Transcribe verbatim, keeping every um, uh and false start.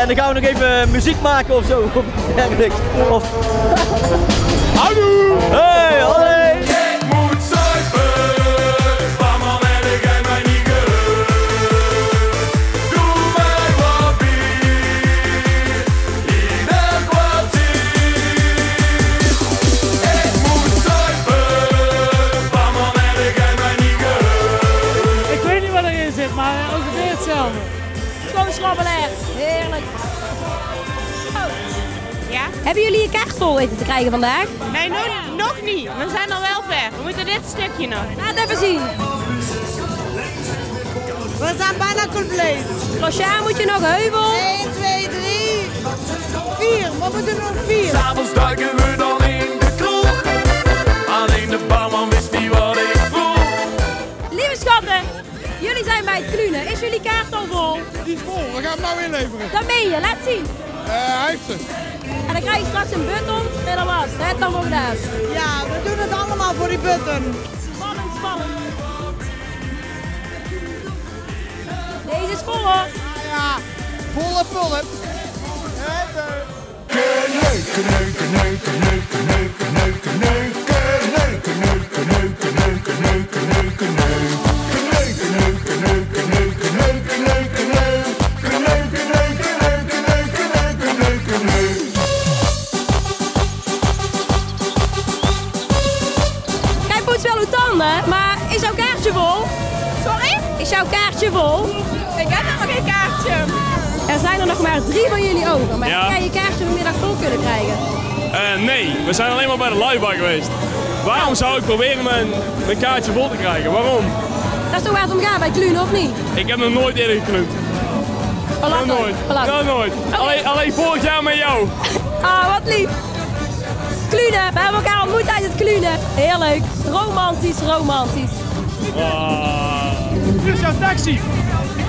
En dan gaan we nog even muziek maken of zo. Of dergelijks. Of... Hallo! Hey, hallo! Ik moet zuipen, barman en jij mij niet gehoord. Doe mij wat bier, in een kwartier. Ik moet zuipen, barman en jij mij niet gehoord. Ik weet niet wat erin zit, maar ongeveer hetzelfde. Gewoon schrabbelair. Heerlijk. Ja? Hebben jullie je kaart vol weten te krijgen vandaag? Nee, nog, nog niet. We zijn al wel ver. We moeten dit stukje nog. Laat even zien. We zijn bijna compleet. Rochard, moet je nog heuvel? één, twee, drie, vier. We moeten nog vier. S'avonds duiken we dan in de kroeg. Alleen de barman wist niet wat ik vroeg. Lieve schatten, jullie zijn bij het klunen. Is jullie kaart al vol? Die is vol, we gaan hem nou inleveren. Dan ben je, laat zien. Uh, hij heeft het. En dan krijg je straks een button en dan was het dan ook daar. Ja, we doen het allemaal voor die button. Spannend, spannend. Deze is vol hoor. Ja, volle pulp. Kneu, kneu, kneu, kneu, kneu, kneu, kneu, kneu, kneu, kneu, kneu, kneu, kneu, kneu. Kijk, poets wel uw tanden, maar is jouw kaartje vol? Sorry? Is jouw kaartje vol? Ik heb nog geen kaartje. Er zijn er nog maar drie van jullie over, maar Ja. ga je je kaartje vanmiddag vol kunnen krijgen? Uh, nee, we zijn alleen maar bij de livebar geweest. Waarom zou ik proberen mijn, mijn kaartje vol te krijgen? Waarom? Dat is toch waar het om gaat bij Klunen, of niet? Ik heb nog nooit eerder geknoeid. Nog Belachelijk. nooit. Belachelijk. Nog nooit. Alleen, alleen vorig jaar met jou. Ah, wat lief. Klunen, we hebben elkaar ontmoet tijdens het Klunen. Heel leuk. Romantisch, romantisch. Ah. Hier is jouw taxi.